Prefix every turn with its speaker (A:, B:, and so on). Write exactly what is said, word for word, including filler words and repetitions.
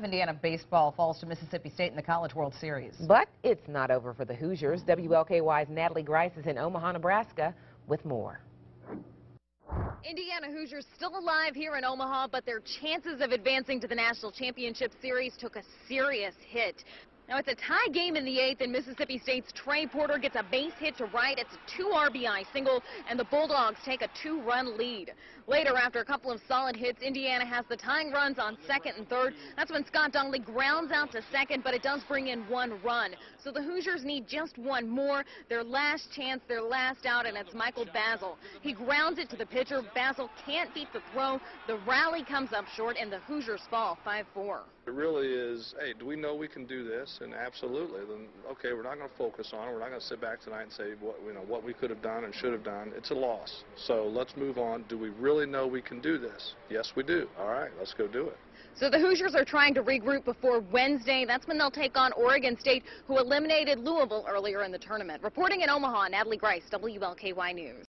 A: Indiana baseball falls to Mississippi State in the College World Series.
B: But it's not over for the Hoosiers. W L K Y's Natalie Grice is in Omaha, Nebraska with more.
C: Indiana Hoosiers still alive here in Omaha, but their chances of advancing to the National Championship Series took a serious hit. Now, it's a tie game in the eighth, and Mississippi State's Trey Porter gets a base hit to right. It's a two R B I single, and the Bulldogs take a two-run lead. Later, after a couple of solid hits, Indiana has the tying runs on second and third. That's when Scott Donnelly grounds out to second, but it does bring in one run. So the Hoosiers need just one more, their last chance, their last out, and it's Michael Basil. He grounds it to the pitcher. Basil can't beat the throw. The rally comes up short, and the Hoosiers fall five four.
D: It really is, hey, do we know we can do this? And absolutely. Then, okay, we're not going to focus on it. We're not going to sit back tonight and say what, you know, what we could have done and should have done. It's a loss. So let's move on. Do we really know we can do this? Yes, we do. All right, let's go do it.
C: So the Hoosiers are trying to regroup before Wednesday. That's when they'll take on Oregon State, who eliminated Louisville earlier in the tournament. Reporting in Omaha, Natalie Grice, W L K Y News.